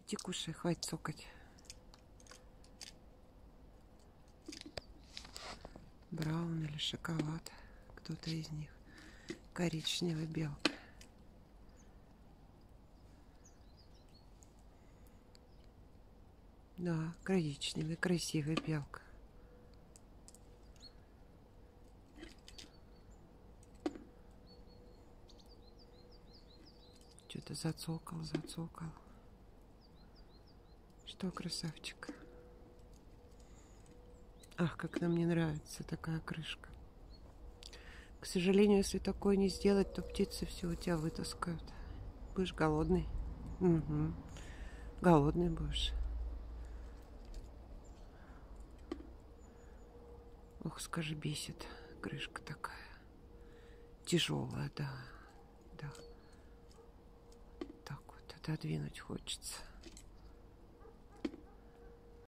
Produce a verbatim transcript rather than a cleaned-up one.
Иди кушай, хватит цокать. Браун или шоколад. Кто-то из них. Коричневая белка. Да, коричневая, красивая белка. Что-то зацокал, зацокал. Что, красавчик? Ах, как нам не нравится такая крышка. К сожалению, если такое не сделать, то птицы все у тебя вытаскают. Будешь голодный. Угу. Голодный будешь. Ох, скажи, бесит крышка такая. Тяжелая, да. Да. Так вот, отодвинуть хочется.